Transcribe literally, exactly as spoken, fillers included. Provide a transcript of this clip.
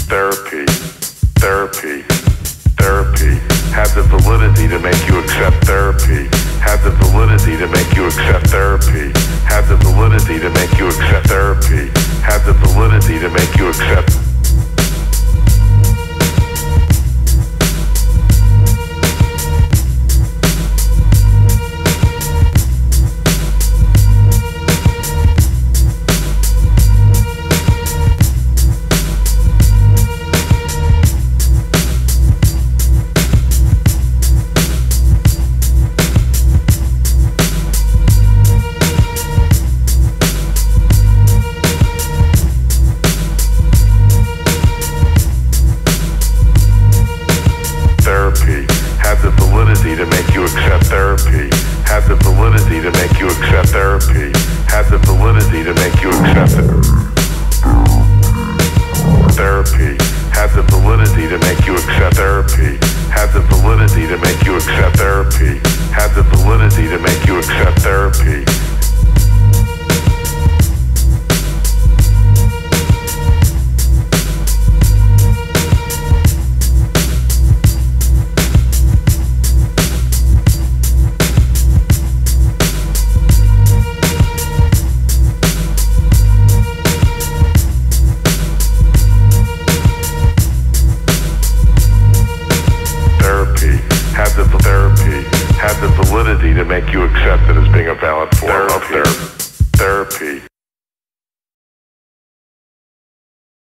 therapy, therapy, therapy, have the validity to make you accept therapy, have the validity to make you accept therapy, have the validity to make you accept therapy, have the validity to make you accept. Have the validity to make you accept therapy. Have the validity to make you accept therapy. Have the validity to make you accept therapy. Have the validity to make you accept therapy. Have the validity to make you accept therapy. Have the validity to make you accept therapy.